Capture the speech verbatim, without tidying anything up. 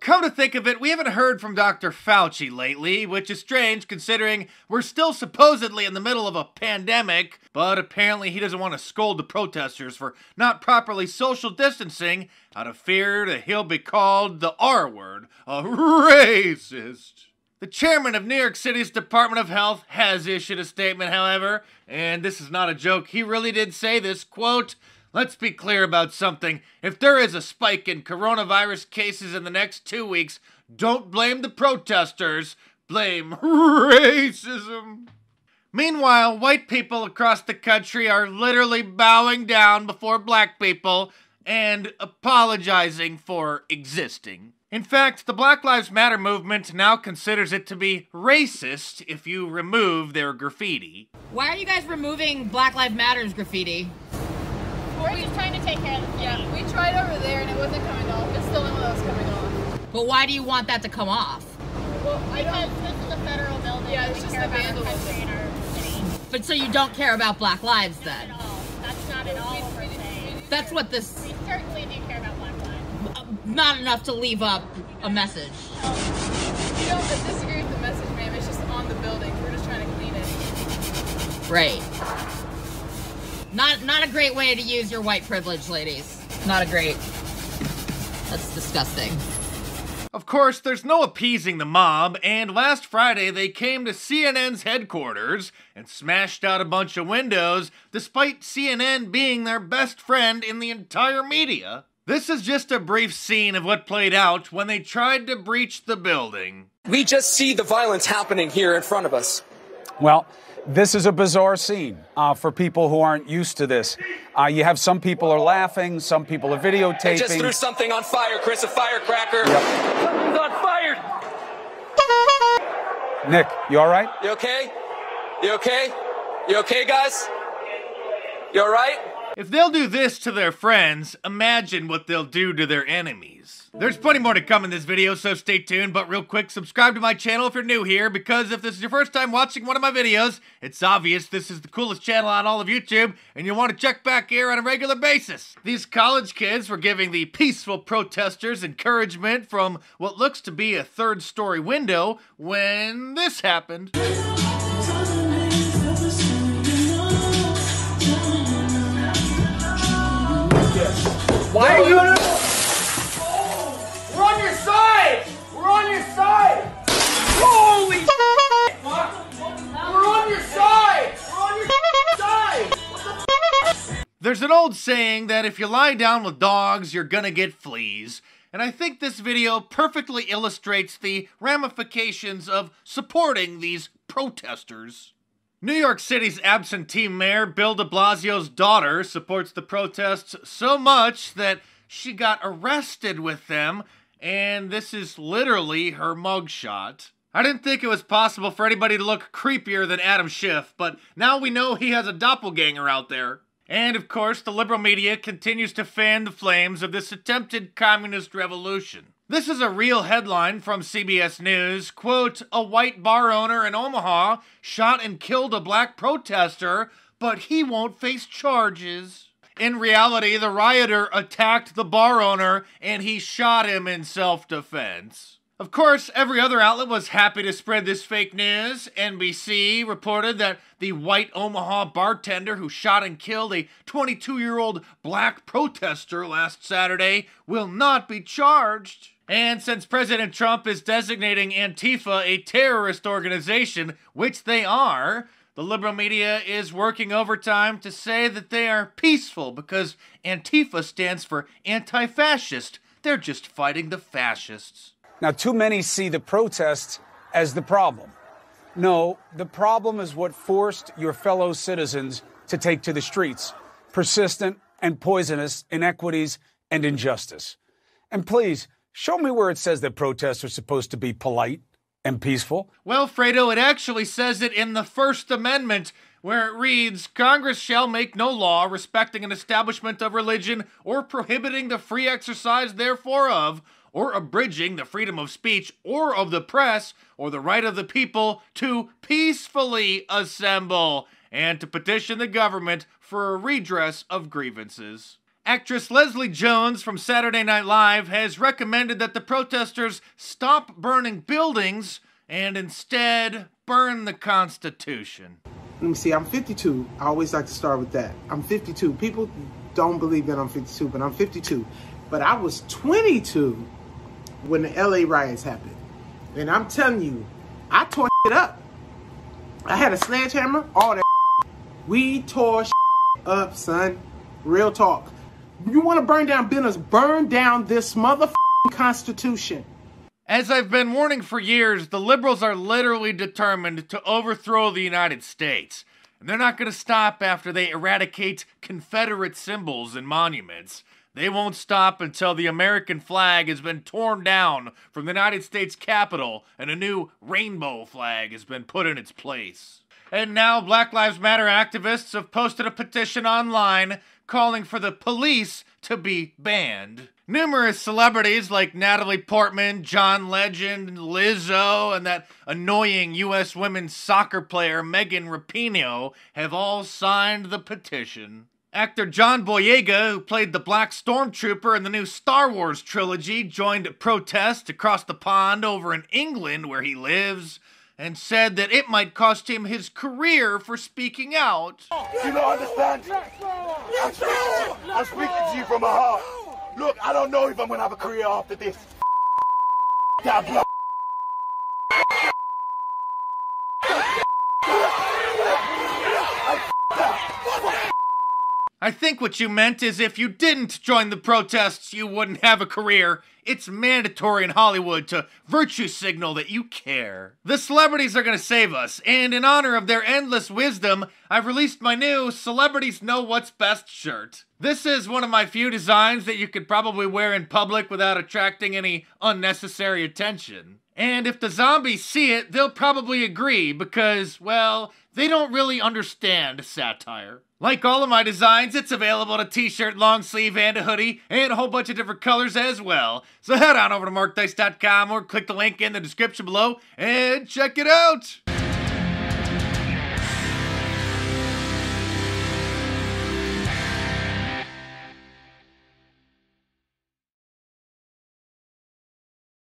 come to think of it, we haven't heard from Doctor Fauci lately, which is strange considering we're still supposedly in the middle of a pandemic, but apparently he doesn't want to scold the protesters for not properly social distancing out of fear that he'll be called the R word, a racist. The chairman of New York City's Department of Health has issued a statement, however, and this is not a joke, he really did say this, quote, "Let's be clear about something. If there is a spike in coronavirus cases in the next two weeks, don't blame the protesters, blame racism." Meanwhile, white people across the country are literally bowing down before black people and apologizing for existing. In fact, the Black Lives Matter movement now considers it to be racist if you remove their graffiti. Why are you guys removing Black Lives Matter's graffiti? We're just trying to take care of the city. Yeah, we tried over there and it wasn't coming off. It's still not was coming off. But why do you want that to come off? Well, I Because don't... this is a federal building. Yeah, it's we just care the about our vandalism. country and our city. But so you don't care about Black lives Not then? at all. That's not at all what we're saying. That's what this... We certainly do care about Black lives. Uh, not enough to leave up a message. We don't disagree with the message, ma'am. It's just on the building. We're just trying to clean it. Right. Not not a great way to use your white privilege, ladies. Not a great... That's disgusting. Of course, there's no appeasing the mob, and last Friday they came to C N N's headquarters and smashed out a bunch of windows, despite C N N being their best friend in the entire media. This is just a brief scene of what played out when they tried to breach the building. We just see the violence happening here in front of us. Well, this is a bizarre scene uh, for people who aren't used to this. Uh, you have some people are laughing, some people are videotaping. I just threw something on fire, Chris, a firecracker. Yep. Something's on fire. Nick, you all right? You okay? You okay? You okay, guys? You all right? If they'll do this to their friends, imagine what they'll do to their enemies. There's plenty more to come in this video, so stay tuned, but real quick, subscribe to my channel if you're new here, because if this is your first time watching one of my videos, it's obvious this is the coolest channel on all of YouTube, and you'll want to check back here on a regular basis. These college kids were giving the peaceful protesters encouragement from what looks to be a third-story window when this happened. Why are you? Oh, we're on your side. We're on your side. Holy shit! We're on your side. We're on your side. What the There's an old saying that if you lie down with dogs, you're gonna get fleas. And I think this video perfectly illustrates the ramifications of supporting these protesters. New York City's absentee mayor, Bill de Blasio's daughter, supports the protests so much that she got arrested with them, and this is literally her mugshot. I didn't think it was possible for anybody to look creepier than Adam Schiff, but now we know he has a doppelganger out there. And of course, the liberal media continues to fan the flames of this attempted communist revolution. This is a real headline from C B S News. Quote, "A white bar owner in Omaha shot and killed a black protester, but he won't face charges." In reality, the rioter attacked the bar owner and he shot him in self-defense. Of course, every other outlet was happy to spread this fake news. N B C reported that the white Omaha bartender who shot and killed a twenty-two-year-old black protester last Saturday will not be charged. And since President Trump is designating Antifa a terrorist organization, which they are, the liberal media is working overtime to say that they are peaceful because Antifa stands for anti-fascist. They're just fighting the fascists. Now, too many see the protests as the problem. No, the problem is what forced your fellow citizens to take to the streets. Persistent and poisonous inequities and injustice. And please, show me where it says that protests are supposed to be polite and peaceful. Well, Fredo, it actually says it in the First Amendment, where it reads, "Congress shall make no law respecting an establishment of religion or prohibiting the free exercise therefore of, or abridging the freedom of speech or of the press or the right of the people to peacefully assemble and to petition the government for a redress of grievances." Actress Leslie Jones from Saturday Night Live has recommended that the protesters stop burning buildings and instead burn the Constitution. Let me see, I'm fifty-two. I always like to start with that. I'm fifty-two. People don't believe that I'm fifty-two, but I'm fifty-two. But I was twenty-two when the L A riots happened. And I'm telling you, I tore it up. I had a sledgehammer, all that. We tore up, son. Real talk. You want to burn down business, burn down this motherfucking Constitution. As I've been warning for years, the liberals are literally determined to overthrow the United States. And they're not going to stop after they eradicate Confederate symbols and monuments. They won't stop until the American flag has been torn down from the United States Capitol and a new rainbow flag has been put in its place. And now Black Lives Matter activists have posted a petition online calling for the police to be banned. Numerous celebrities like Natalie Portman, John Legend, Lizzo, and that annoying U S women's soccer player Megan Rapinoe have all signed the petition. Actor John Boyega, who played the Black Stormtrooper in the new Star Wars trilogy, joined protests across the pond over in England where he lives, and said that it might cost him his career for speaking out. You don't understand? I'm, I'm speaking to you from my heart. Look, I don't know if I'm gonna have a career after this. That blood. I think what you meant is if you didn't join the protests, you wouldn't have a career. It's mandatory in Hollywood to virtue signal that you care. The celebrities are gonna save us, and in honor of their endless wisdom, I've released my new Celebrities Know What's Best shirt. This is one of my few designs that you could probably wear in public without attracting any unnecessary attention. And if the zombies see it, they'll probably agree because, well, they don't really understand satire. Like all of my designs, it's available in a t-shirt, long sleeve, and a hoodie, and a whole bunch of different colors as well. So head on over to mark dice dot com or click the link in the description below and check it out!